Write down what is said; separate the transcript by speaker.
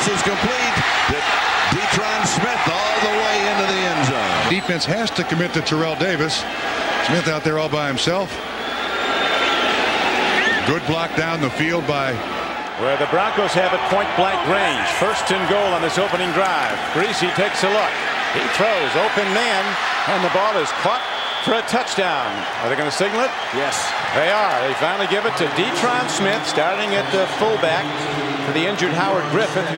Speaker 1: pass is complete to Detron Smith all the way into the end zone.
Speaker 2: Defense has to commit to Terrell Davis. Smith out there all by himself. Good block down the field by.
Speaker 3: Where the Broncos have it point-blank range. First and goal on this opening drive. Greasy takes a look. He throws, open man, and the ball is caught for a touchdown. Are they going to signal it?
Speaker 1: Yes.
Speaker 3: They are. They finally give it to Detron Smith, starting at the fullback for the injured Howard Griffith.